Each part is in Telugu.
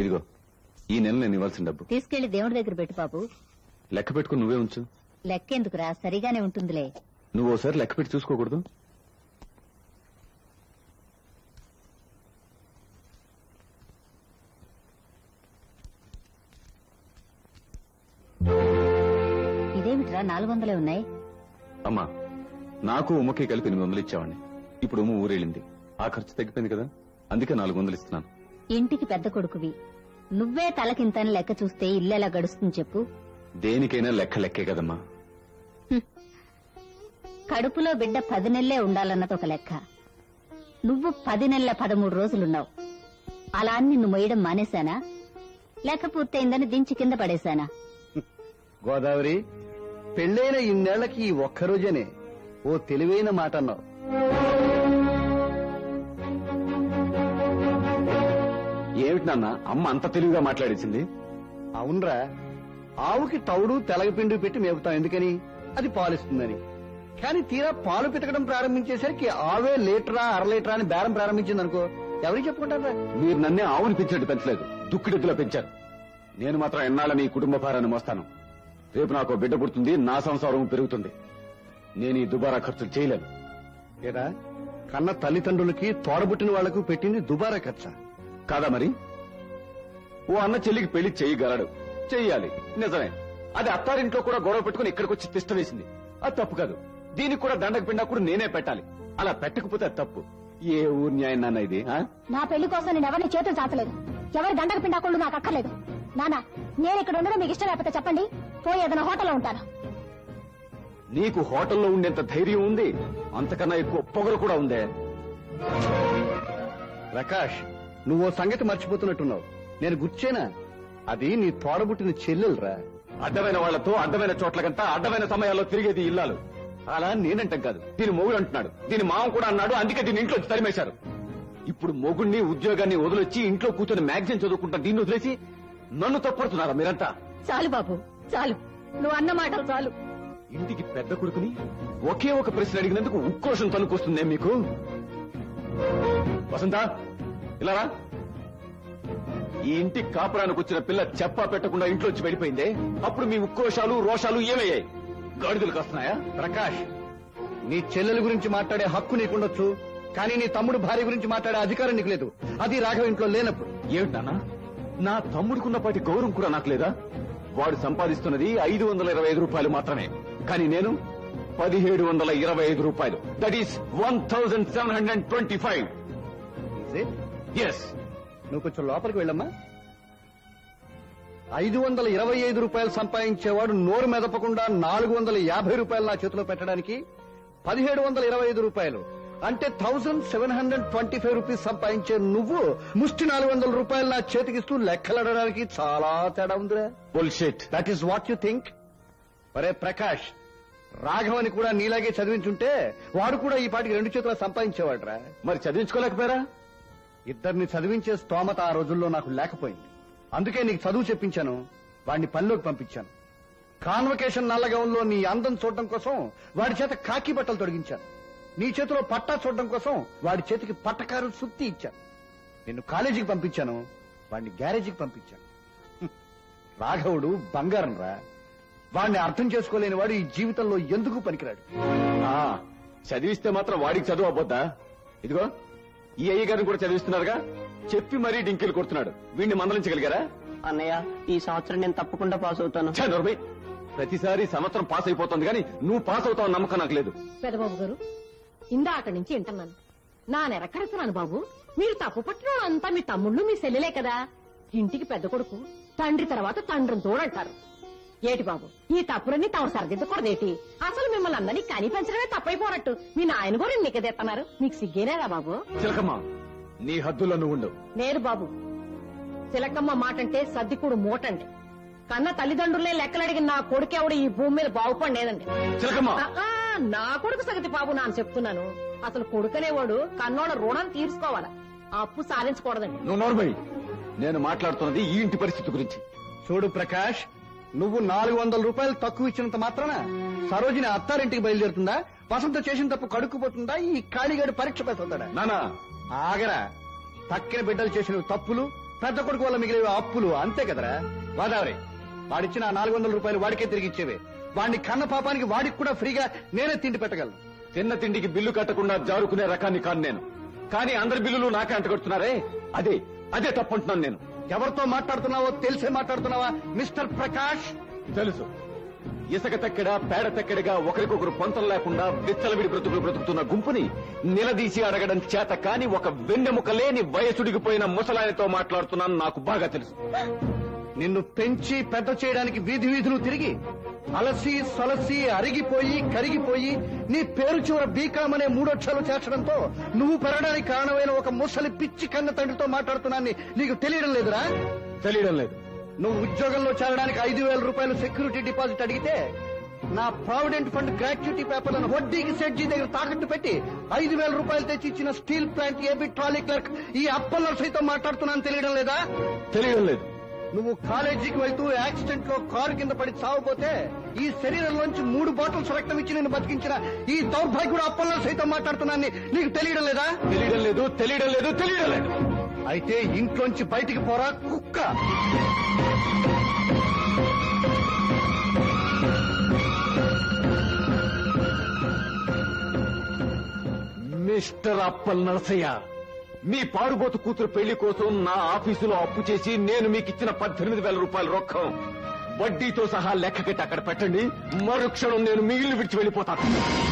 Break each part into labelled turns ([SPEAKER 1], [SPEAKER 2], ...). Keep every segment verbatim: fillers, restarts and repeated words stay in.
[SPEAKER 1] ఇదిగో ఈ నెల నేను ఇవ్వాల్సిన డబ్బు
[SPEAKER 2] తీసుకెళ్లి దేవుడి దగ్గర పెట్టు బాబు.
[SPEAKER 1] లెక్క పెట్టుకుని నువ్వే ఉంచు.
[SPEAKER 2] లెక్కెందుకురా, సరిగానే ఉంటుందిలే.
[SPEAKER 1] నువ్వు ఓసారి లెక్క పెట్టి చూసుకోకూడదు?
[SPEAKER 2] ఇదేమిట్రా నాలుగు వందలే ఉన్నాయి?
[SPEAKER 1] అమ్మా, నాకు ఉమ్మకి కలిపి ఎనిమిది వందలు ఇచ్చేవాడిని. ఇప్పుడు ఉమ్మ ఊరెళ్ళింది, ఆ ఖర్చు తగ్గిపోయింది కదా, అందుకే నాలుగు వందలు ఇస్తున్నాను.
[SPEAKER 2] ఇంటికి పెద్ద కొడుకువి, నువ్వే తలకింతని లెక్క చూస్తే ఇల్లు ఎలా గడుస్తుంది చెప్పు?
[SPEAKER 1] దేనికైనా లెక్క లెక్కే కదమ్మా.
[SPEAKER 2] కడుపులో బిడ్డ పది నెలలే ఉండాలన్నది ఒక లెక్క. నువ్వు పది నెలల పదమూడు రోజులున్నావు. అలా అని నిన్ను మొయ్యడం మానేశానా, లెక్క పూర్తయిందని దించి కింద పడేశానా?
[SPEAKER 3] గోదావరి, పెళ్లైన ఇన్నేళ్లకి ఈ ఒక్కరోజేనే ఓ తెలివైన మాట అన్నావు.
[SPEAKER 1] ఏమిటి నాన్న అమ్మ అంత తెలివిగా మాట్లాడేసింది?
[SPEAKER 3] అవునరా, ఆవుకి తౌడు తెలగపిండి పెట్టి మేపుతాం ఎందుకని? అది పాలిస్తుందని. కానీ తీరా పాలు పితకడం ప్రారంభించేసరికి ఆవే లీటరా అర లీటరా అని బేరం ప్రారంభించింది అనుకో, ఎవరికి చెప్పుకుంటారా?
[SPEAKER 1] మీరు నన్నే ఆవుని పెంచినట్టు పెంచలేదు, దుక్కిడెద్దులో పెంచారు. నేను మాత్రం ఎన్నాళ్ళని ఈ కుటుంబ భారాన్ని మోస్తాను. రేపు నాకు బిడ్డ పుడుతుంది, నా సంసారం పెరుగుతుంది. నేను ఈ దుబారా ఖర్చులు చేయలేను.
[SPEAKER 3] ఏరా, కన్న తల్లిదండ్రులకి తోడబుట్టిన వాళ్లకు పెట్టింది దుబారా ఖర్చా
[SPEAKER 1] కాదా మరి? ఓ అన్న చెల్లికి పెళ్లి చేయగలడు, చెయ్యాలి, నిజమే. అది అత్తారింట్లో కూడా గొడవ పెట్టుకుని ఇక్కడికి వచ్చి తిష్ట వేసింది, అది తప్పు కాదు. దీనికి కూడా దండకు పిండా కూడా నేనే పెట్టాలి. అలా పెట్టకపోతే అది తప్పు. ఏ ఊరు న్యాయం నాన్న ఇది?
[SPEAKER 4] నా పెళ్లి కోసం నేను ఎవరిని చేతులు చాచలేదు, ఎవరి దండకు పిండాకుండా నాకు అక్కర్లేదు. నాన్న, నేను ఇక్కడ ఉండడం మీకు ఇష్టం లేకపోతే చెప్పండి, పోయి ఏదైనా హోటల్లో ఉంటాను.
[SPEAKER 1] నీకు హోటల్లో ఉండేంత ధైర్యం ఉంది, అంతకన్నా ఎక్కువ పొగరు కూడా ఉందే.
[SPEAKER 3] ప్రకాష్, నువ్వు సంగతి మర్చిపోతున్నట్టున్నావు. నేను గుర్చేనా, అది నీ తోడబుట్టిన చెల్లెలరా.
[SPEAKER 1] అడ్డమైన వాళ్లతో అడ్డమైన చోట్లకంతా అడ్డమైన సమయాల్లో తిరిగేది ఇల్లాలు. అలా నేనంటాం కాదు, దీని మొగుడు అంటున్నాడు, దీని మామ కూడా అన్నాడు, అందుకే దీని ఇంట్లో తరిమేశారు. ఇప్పుడు మొగుడిని ఉద్యోగాన్ని వదిలొచ్చి ఇంట్లో కూర్చొని మ్యాగజైన్ చదువుకుంటా దీన్ని వదిలేసి నన్ను తప్పడుతున్నారా మీరంతా?
[SPEAKER 2] చాలు బాబు, చాలు, నువ్వు అన్న మాటలు చాలు.
[SPEAKER 1] ఇంటికి పెద్ద కొడుకుని ఒకే ఒక ప్రశ్న అడిగినందుకు ఉక్రోషం తనుకొస్తుందే మీకు? వసంత, ఇలా రా. ఈ ఇంటి కాపురానికి వచ్చిన పిల్ల చెప్పా పెట్టకుండా ఇంట్లోంచి వెళ్ళిపోయిందే, అప్పుడు మీ ఉక్రోషాలు రోషాలు ఏమయ్యాయి? గాడిదలు కాస్తున్నాయా?
[SPEAKER 3] ప్రకాష్, నీ చెల్లెల గురించి మాట్లాడే హక్కు నీకుండొచ్చు, కానీ నీ తమ్ముడు భార్య గురించి మాట్లాడే అధికారం నీకు లేదు. అది రాఘవ ఇంట్లో లేనప్పుడు.
[SPEAKER 1] ఏమిటి నాన్న, నా తమ్ముడికున్నపాటి గౌరవం కూడా నాకు లేదా? వాడు సంపాదిస్తున్నది ఐదు వందల ఇరవై ఐదు రూపాయలు మాత్రమే, కానీ నేను పదిహేడు వందల ఇరవై ఐదు రూపాయలు. That is one thousand seven hundred twenty five. Yes.
[SPEAKER 3] నువ్వు కొంచెం లోపలికి వెళ్ళమ్మా. ఐదు వందల ఇరవై ఐదు రూపాయలు సంపాదించేవాడు నోరు మెదపకుండా నాలుగు వందల యాభై రూపాయలు నా చేతిలో పెట్టడానికి పదిహేడు వందల ఇరవై ఐదు రూపాయలు అంటే thousand seven hundred twenty five rupees సంపాదించే నువ్వు ముష్టి నాలుగు వందల రూపాయలు నా చేతికిస్తూ లెక్కలడడానికి చాలా తేడా ఉందిరా.
[SPEAKER 1] Bullshit.
[SPEAKER 3] That is what you think. ఒరే ప్రకాష్, రాఘవని కూడా నీలాగే చదివించుంటే వాడు కూడా ఈ పాటికి రెండు చేతుల సంపాదించేవాడురా.
[SPEAKER 1] మరి చదివించుకోలేకపోయారా?
[SPEAKER 3] ఇద్దరిని చదివించే స్తోమత ఆ రోజుల్లో నాకు లేకపోయింది. అందుకే నీకు చదువు చెప్పించాను, వాడిని పనిలోకి పంపించాను. కాన్వకేషన్ నల్లగౌన్లో నీ అందం చూడడం కోసం వాడి చేత కాకి బట్టలు తొడిగించాను. నీ చేతిలో పట్టా చూడడం కోసం వాడి చేతికి పట్టకారు సుత్తి ఇచ్చాను. నిన్ను కాలేజీకి పంపించాను, వాడిని గ్యారేజీకి పంపించాను. రాఘవుడు బంగారం రా. వాడిని అర్థం చేసుకోలేని వాడు ఈ జీవితంలో ఎందుకు పనికిరాడు.
[SPEAKER 1] చదివిస్తే మాత్రం వాడికి చదువు అవ్వద్దా? ఇదిగో ఈ అయ్య గారిని కూడా చదివిస్తున్నారుగా, చెప్పి మరీ డింకిలు కొడుతున్నాడు. వీడిని మందలించగలిగారా?
[SPEAKER 5] అన్నయ్య, ఈ సంవత్సరం నేను తప్పకుండా పాస్ అవుతాను.
[SPEAKER 1] నోర్మై, ప్రతిసారి సంవత్సరం పాస్ అయిపోతుంది కానీ నువ్వు పాస్ అవుతావు నమ్మకం నాకు లేదు.
[SPEAKER 6] పెదబాబు గారు, ఇందాక నుంచి వింటున్నాను, నా నెరకడుతున్నాను బాబు. మీరు తప్పు పట్టిన అంతా మీ తమ్ముళ్ళు మీ సెల్లెలే కదా. ఇంటికి పెద్ద కొడుకు, తండ్రి తర్వాత తండ్రిని తోడంటారు. ఏటి బాబు, ఈ తప్పులన్నీ తాము సరిదిద్దకూడదేటి? అసలు మిమ్మల్ని అందరినీ కని పెంచడమే తప్పైపోనట్టు మీ నాయన కూడా నిక్కదెత్తన్నారు. మీకు సిగ్గేనేరా బాబు?
[SPEAKER 1] చిలకమ్మ, నీ హద్దుల్లో నువ్వు ఉండవు.
[SPEAKER 6] లేదు బాబు, చిలకమ్మ మాటంటే సర్దికుడు మూటండి. కన్న తల్లిదండ్రులే లెక్కలడిగిన నా కొడుకెవడు ఈ భూమి మీద బాగుపడలేదండి.
[SPEAKER 1] చిలకమ్మ,
[SPEAKER 6] నా కొడుకు సంగతి బాబు నాన్న చెప్తున్నాను. అసలు కొడుకనేవాడు కన్నోళ్ళ రుణం తీర్చుకోవాలా, అప్పు సాధించకూడదండి.
[SPEAKER 1] నువ్వు నోర్మై, నేను మాట్లాడుతున్నది ఈ ఇంటి పరిస్థితి గురించి.
[SPEAKER 3] చూడు ప్రకాష్, నువ్వు నాలుగు వందల రూపాయలు తక్కువ ఇచ్చినంత మాత్రాన సరోజిని అత్తారింటికి బయలుదేరుతుందా? వసంత చేసిన తప్పు కడుక్కుపోతుందా? ఈ ఖాళీగాడు పరీక్ష పెడుతుందా?
[SPEAKER 1] నానా
[SPEAKER 3] ఆగరా. తక్కిన బిడ్డలు చేసిన తప్పులు పెద్ద కొడుకు వల్ల మిగిలిన అప్పులు అంతే కదరా. గోదావరి, వాడిచ్చిన నాలుగు వందల రూపాయలు వాడికే తిరిగి ఇచ్చేవే. వాడిని కన్న పాపానికి వాడికి కూడా ఫ్రీగా నేనే తిండి పెట్టగలను.
[SPEAKER 1] తిన్న తిండికి బిల్లు కట్టకుండా జారుకునే రకాన్ని కాను నేను. కానీ అందరి బిల్లులు నాకే అంటగడుతున్నారే, అదే అదే తప్పంటున్నాను నేను.
[SPEAKER 3] ఎవరితో మాట్లాడుతున్నావో తెలిసే మాట్లాడుతున్నావా మిస్టర్ ప్రకాష్?
[SPEAKER 1] తెలుసు. ఇసుక తెక్కెడ పేడ తెక్కెడగా ఒకరికొకరు పొంతం లేకుండా విచ్చలవిడి బ్రతుకులు బ్రతుకుతున్న గుంపుని నిలదీసి అడగడం చేత కాని ఒక వెన్నెముక లేని వయసుడిగిపోయిన ముసలాయనతో మాట్లాడుతున్నాను. నాకు బాగా తెలుసు.
[SPEAKER 3] నిన్ను పెంచి పెద్ద చేయడానికి వీధి వీధులు తిరిగి అలసి సొలసి అరిగిపోయి కరిగిపోయి నీ పేరు చివర బీకాం అనే మూడొక్షరాలు చేర్చడంతో నువ్వు పెరగడానికి కారణమైన ఒక ముసలి పిచ్చి కన్న తండ్రితో మాట్లాడుతున్నాన్ని నీకు తెలియడం లేదురా?
[SPEAKER 1] తెలియడం లేదు.
[SPEAKER 3] నువ్వు ఉద్యోగంలో చేరడానికి ఐదు వేల రూపాయలు సెక్యూరిటీ డిపాజిట్ అడిగితే నా ప్రావిడెంట్ ఫండ్ గ్రాట్యుటీ పేపర్లను వడ్డీకి సెడ్జీ దగ్గర తాకట్టు పెట్టి ఐదు వేల రూపాయలు తెచ్చి ఇచ్చిన steel plant AB trolley clerk ఈ అప్పల్ సైతం మాట్లాడుతున్నాను తెలియడం లేదా?
[SPEAKER 1] తెలియడం లేదు.
[SPEAKER 3] నువ్వు కాలేజీకి వెళ్తూ యాక్సిడెంట్ లో కారు కింద పడి చావపోతే ఈ శరీరంలోంచి మూడు బాటిల్స్ రక్తం ఇచ్చి నేను బతికించిన ఈ దౌర్భాగ్యుడు అప్పల్లో సైతం మాట్లాడుతున్నాను నీకు తెలియడం లేదా?
[SPEAKER 1] తెలియడం లేదు. తెలియడం లేదు. తెలియడం లేదు.
[SPEAKER 3] అయితే ఇంట్లోంచి బయటికి పోరా కుక్క.
[SPEAKER 1] మిస్టర్ అప్పల్ నరసయ్య, మీ పాడుబోతు కూతురు పెళ్లి కోసం నా ఆఫీసులో అప్పు చేసి నేను మీకు ఇచ్చిన పద్దెనిమిది వేల రూపాయల రొక్కం వడ్డీతో సహా లెక్క కట్టి అక్కడ పెట్టండి. మరుక్షణం నేను మీ ఇల్లు విడిచి వెళ్ళిపోతాను.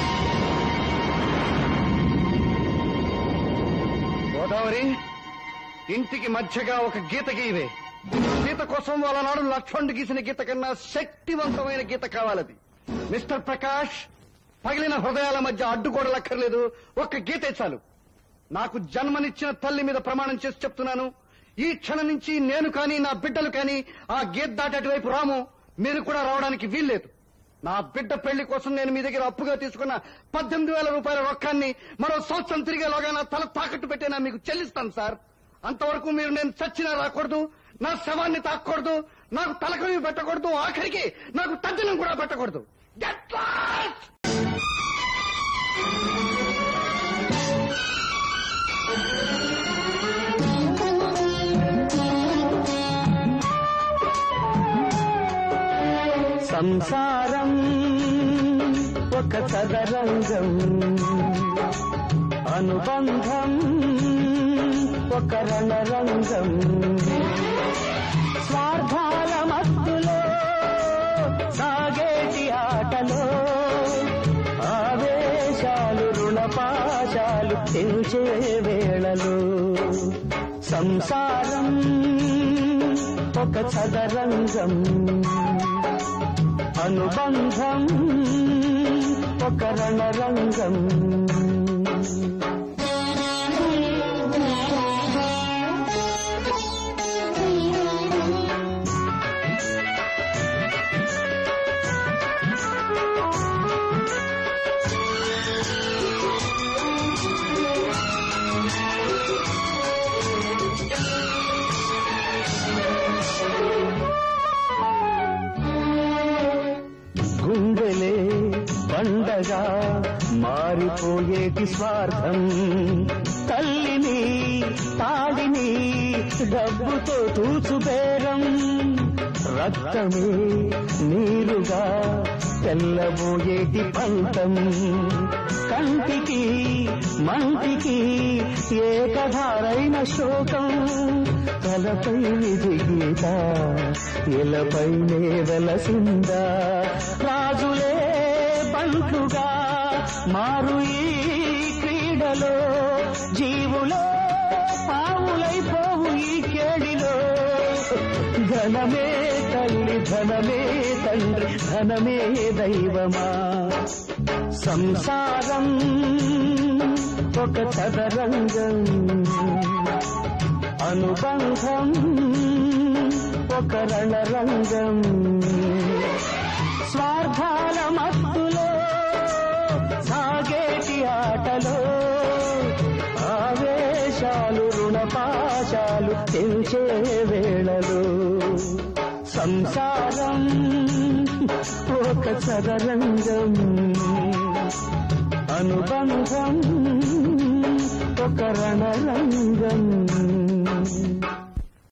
[SPEAKER 3] గోదావరి, ఇంటికి మధ్యగా ఒక గీత గీవే. గీత కోసం వాళ్ళ నాడు లక్ష్మణుడు గీసిన గీత కన్నా శక్తివంతమైన గీత కావాలది. మిస్టర్ ప్రకాష్, పగిలిన హృదయాల మధ్య అడ్డుగోడలక్కర్లేదు, ఒక్క గీతే చాలు. నాకు జన్మనిచ్చిన తల్లి మీద ప్రమాణం చేసి చెప్తున్నాను, ఈ క్షణం నుంచి నేను కానీ నా బిడ్డలు కానీ ఆ గీత దాటి అటువైపు రాము. మీరు కూడా రావడానికి వీల్లేదు. నా బిడ్డ పెళ్లి కోసం నేను మీ దగ్గర అప్పుగా తీసుకున్న పద్దెనిమిది వేల రూపాయల రొక్కాన్ని మరో సంవత్సరం తిరిగేలోగా నా తల తాకట్టు పెట్టేనా మీకు చెల్లిస్తాను సార్. అంతవరకు మీరు నేను చచ్చినా రాకూడదు, నా శవాన్ని తాకూడదు, నాకు తలకవి పెట్టకూడదు, ఆఖరికి నాకు తద్దినం కూడా పెట్టకూడదు. Get lost!
[SPEAKER 5] సంసారం ఒక చదరంగం, అనుబంధం ఒక రణరంగం. స్వార్థాల మత్తులో సాగేటి ఆటలో ఆవేశాలు రుణపాశాలు తెంచే వేళలో. సంసారం ఒక చదరంగం, అనుబంధం ఒక రణరంగం. గుండెలే పండగా మారిపోయేటి స్వార్థం, తల్లిని తాడిని డబ్బుతో తూచుబేరం. రక్తమే నీరుగా తెల్లబోయేటి పంతం, కంటికి మంటికి ఏకధారైన శోకం. తలపై విధి గీత ఇలపైనే వెలసిందా, రాజులే బంటుగా మారు ఈ క్రీడలో. జీవులే పావులైపోవు ఈ కేడిలో. ధనమే తల్లి, ధనమే తండ్రి, ధనమే దైవమా. సంసారం ఒక చదరంగం, అనుబంధం ఒక రణరంగం. స్వార్థాల మత్తులో సాగేటి ఆటలో ఆవేశాలు రుణపాశాలు తెంచే వేళలో. సంసారం ఒక చదరంగం, అనుబంధం ఒక రణరంగం.